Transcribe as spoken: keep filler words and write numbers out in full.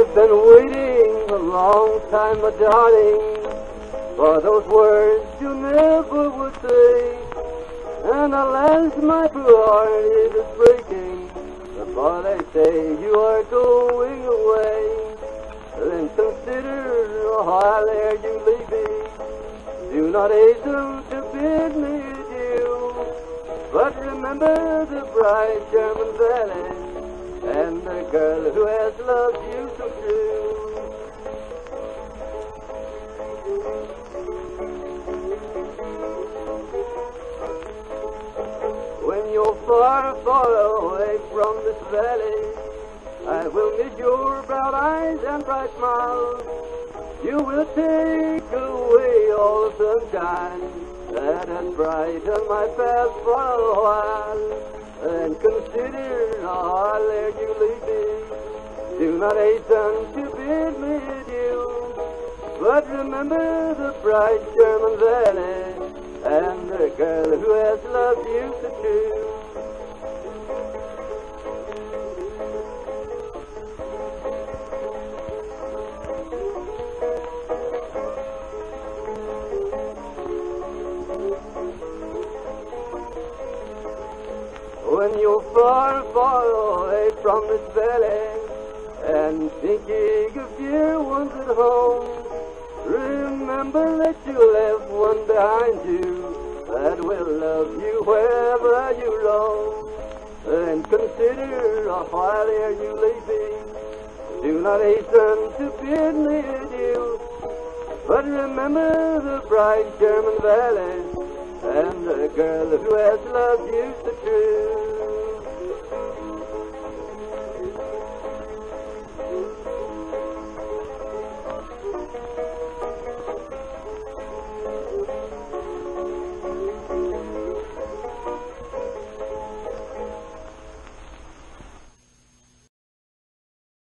I've been waiting a long time, my darling, for those words you never would say. And alas, my poor heart is breaking before they say you are going away. Then consider a while ere you leave me. Do not hasten to bid me adieu, but remember the bright German valley and the girl who has loved you so true. When you're far, far away from this valley, I will miss your brown eyes and bright smile. You will take away all the sunshine that has brightened my path for a while. And consider how ere you leave me. Do not hasten to bid me adieu, but remember the bright German valley and the girl who has loved you so true. When you're far, far away from this valley and thinking of dear ones at home, remember that you left one behind you that will love you wherever you roam. And consider a while ere you leave me. Do not hasten to bid me adieu, but remember the bright German valley and the girl who has loved you so true.